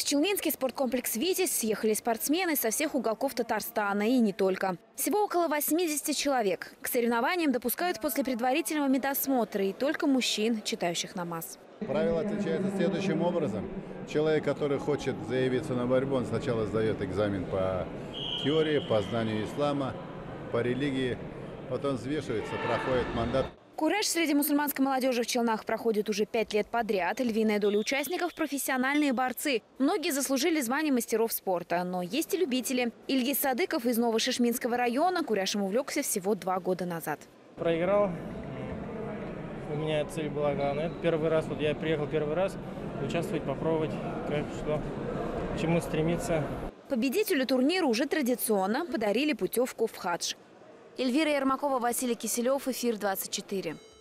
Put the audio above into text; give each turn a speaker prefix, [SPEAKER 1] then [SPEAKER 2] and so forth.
[SPEAKER 1] Челнинский спорткомплекс «Витязь» съехали спортсмены со всех уголков Татарстана и не только. Всего около 80 человек. К соревнованиям допускают после предварительного медосмотра и только мужчин, читающих намаз.
[SPEAKER 2] Правила отличаются следующим образом. Человек, который хочет заявиться на борьбу, он сначала сдает экзамен по теории, по знанию ислама, по религии, потом взвешивается, проходит мандат.
[SPEAKER 1] Куреш среди мусульманской молодежи в Челнах проходит уже 5 лет подряд. Львиная доля участников – профессиональные борцы. Многие заслужили звание мастеров спорта, но есть и любители. Ильгиз Садыков из Новошишминского района куряшем увлекся всего 2 года назад.
[SPEAKER 3] Проиграл. У меня цель была главная. Первый раз, я приехал первый раз участвовать, попробовать, как что, к чему стремиться.
[SPEAKER 1] Победителю турнира уже традиционно подарили путевку в хадж. Эльвира Ермакова, Василий Киселев, Эфир 24.